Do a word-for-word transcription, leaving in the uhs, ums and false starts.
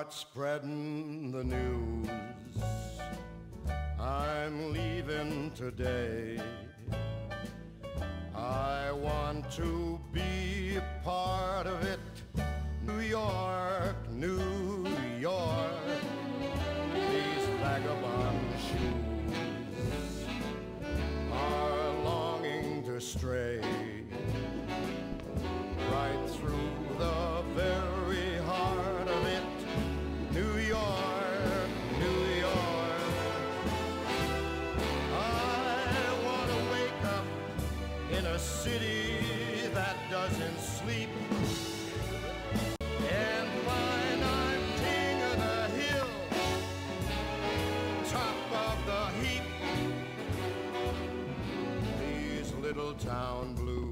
start spreading the news. I'm leaving today. I want to be a part of it. New York, New York, these vagabond shoes are longing to stray right through the very heart of it. New York, New York, I want to wake up in a city that doesn't sleep and find I'm king of the hill, top of the heap. These little town blues